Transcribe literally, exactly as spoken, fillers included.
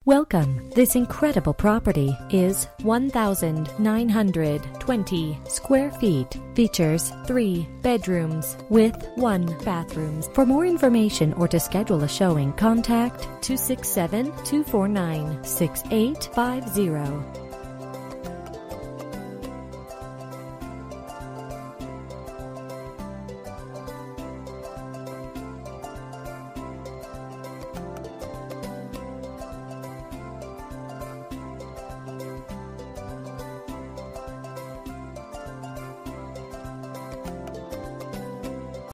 Welcome. This incredible property is one thousand nine hundred twenty square feet. Features three bedrooms with one bathroom. For more information or to schedule a showing, contact two six seven, two four nine, six eight five zero.